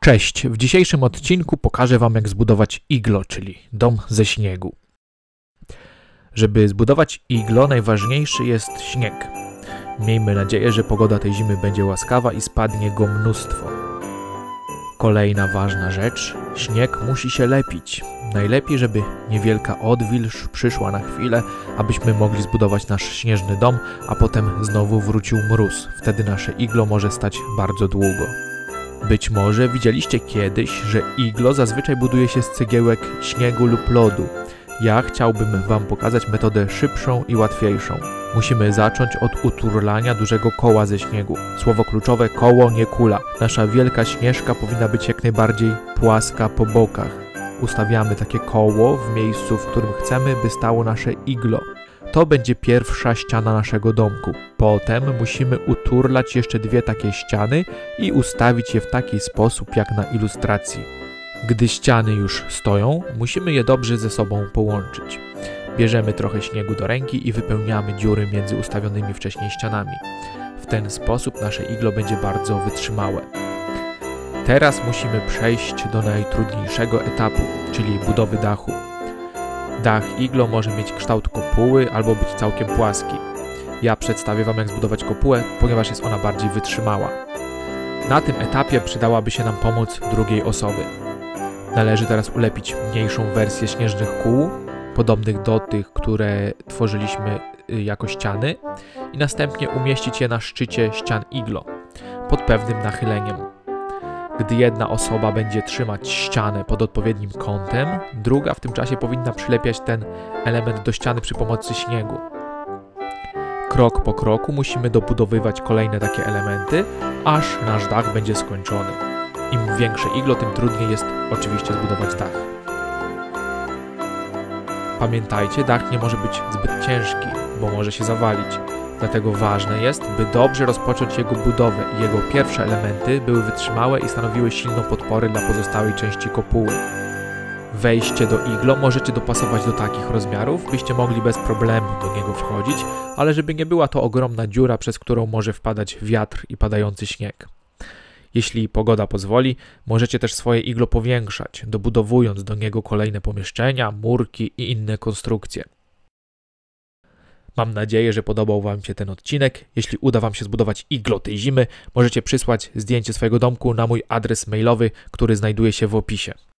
Cześć, w dzisiejszym odcinku pokażę Wam, jak zbudować iglo, czyli dom ze śniegu. Żeby zbudować iglo, najważniejszy jest śnieg. Miejmy nadzieję, że pogoda tej zimy będzie łaskawa i spadnie go mnóstwo. Kolejna ważna rzecz, śnieg musi się lepić. Najlepiej, żeby niewielka odwilż przyszła na chwilę, abyśmy mogli zbudować nasz śnieżny dom, a potem znowu wrócił mróz. Wtedy nasze iglo może stać bardzo długo. Być może widzieliście kiedyś, że iglo zazwyczaj buduje się z cegiełek śniegu lub lodu. Ja chciałbym Wam pokazać metodę szybszą i łatwiejszą. Musimy zacząć od uturlania dużego koła ze śniegu. Słowo kluczowe koło, nie kula. Nasza wielka śnieżka powinna być jak najbardziej płaska po bokach. Ustawiamy takie koło w miejscu, w którym chcemy, by stało nasze iglo. To będzie pierwsza ściana naszego domku. Potem musimy uturlać jeszcze dwie takie ściany i ustawić je w taki sposób jak na ilustracji. Gdy ściany już stoją, musimy je dobrze ze sobą połączyć. Bierzemy trochę śniegu do ręki i wypełniamy dziury między ustawionymi wcześniej ścianami. W ten sposób nasze iglo będzie bardzo wytrzymałe. Teraz musimy przejść do najtrudniejszego etapu, czyli budowy dachu. Dach iglo może mieć kształt kopuły albo być całkiem płaski. Ja przedstawię Wam, jak zbudować kopułę, ponieważ jest ona bardziej wytrzymała. Na tym etapie przydałaby się nam pomoc drugiej osoby. Należy teraz ulepić mniejszą wersję śnieżnych kół, podobnych do tych, które tworzyliśmy jako ściany, i następnie umieścić je na szczycie ścian iglo, pod pewnym nachyleniem. Gdy jedna osoba będzie trzymać ścianę pod odpowiednim kątem, druga w tym czasie powinna przylepiać ten element do ściany przy pomocy śniegu. Krok po kroku musimy dobudowywać kolejne takie elementy, aż nasz dach będzie skończony. Im większe iglo, tym trudniej jest oczywiście zbudować dach. Pamiętajcie, dach nie może być zbyt ciężki, bo może się zawalić. Dlatego ważne jest, by dobrze rozpocząć jego budowę i jego pierwsze elementy były wytrzymałe i stanowiły silną podporę dla pozostałej części kopuły. Wejście do iglo możecie dopasować do takich rozmiarów, byście mogli bez problemu do niego wchodzić, ale żeby nie była to ogromna dziura, przez którą może wpadać wiatr i padający śnieg. Jeśli pogoda pozwoli, możecie też swoje iglo powiększać, dobudowując do niego kolejne pomieszczenia, murki i inne konstrukcje. Mam nadzieję, że podobał Wam się ten odcinek. Jeśli uda Wam się zbudować iglo tej zimy, możecie przysłać zdjęcie swojego domku na mój adres mailowy, który znajduje się w opisie.